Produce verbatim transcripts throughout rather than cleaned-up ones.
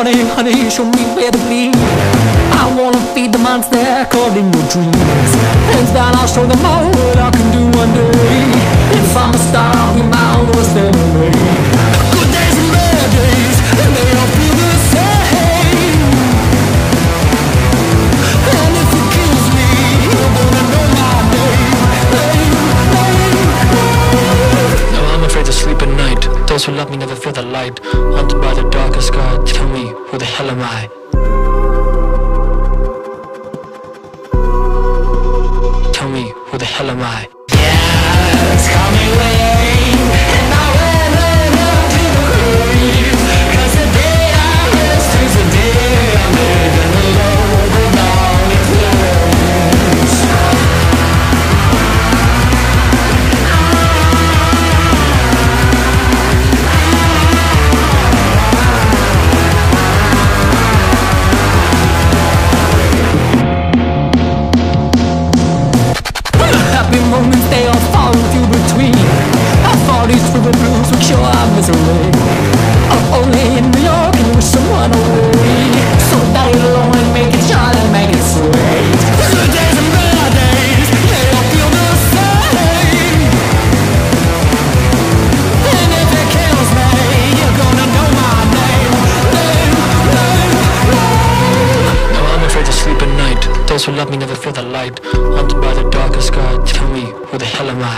honey, honey, show me where to be. I wanna feed the monster caught in your dreams. Hands down, I'll show them all what I can do one day. If I'm a star, I'll be my worst enemy. Good days and bad days, and they all feel the same. And if it kills me, you're gonna know my name. Name, name, name. No, I'm afraid to sleep at night. Those who love me never feel the light. Haunted by the darkest sky. Tell me, who the hell am I? Tell me, who the hell am I? Yeah, it's coming rain, and I ran, ran, run to the grave. 'Cause the day I rest is the day I made, and the Lord will not replace. Happy moments, they all fall into between. I thought these through the blues would cure our misery. Oh, only in New York and wish someone away. So die alone and make it shine and make it sweet. Good days and bad days, they all feel the same. And if it kills me, you're gonna know my name. Name, name, name. No, I'm afraid to sleep at night. Those who love me never feel the light. Haunted by the darkest sky. Tell me, who the hell am I?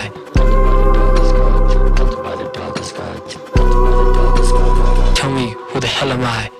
Haunted by the darkest sky. Tell me, who the hell am I?